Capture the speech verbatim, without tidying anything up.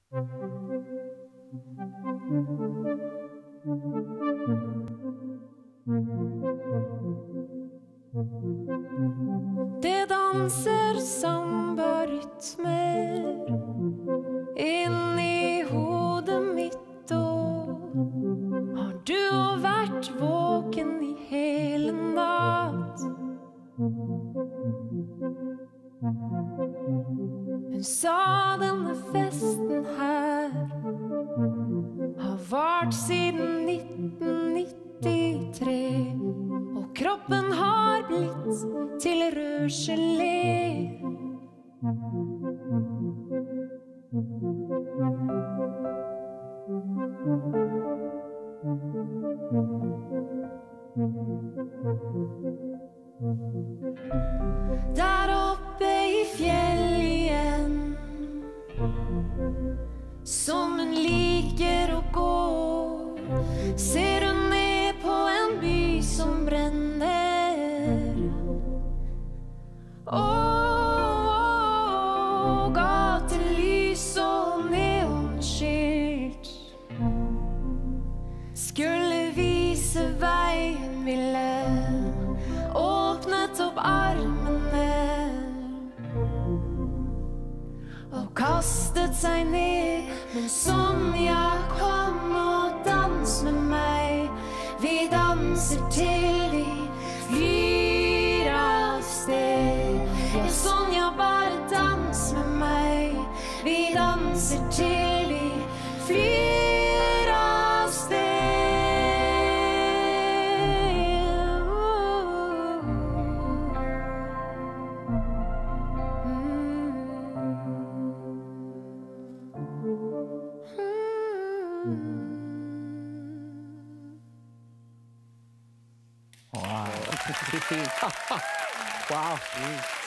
Det danser samba-rytmer inni hodet mitt, og har du vært våken i hele natt? Hun sa denne festen her har vart siden nitten nittitre, og kroppen har blitt til rød gelé. Der oppe i fjell igjen, som hun liker å gå, ser hun ned på en by som brenner. Åh, gatelys og neonskilt skulle vise veien, ville åpnet opp armene og kastet seg ned. Men Sonja, kom og dans med meg. Vi danser til vi flyr av sted. Ja, Sonja, bare dans med meg. Vi danser til vi flyr av sted. Wow. Wow.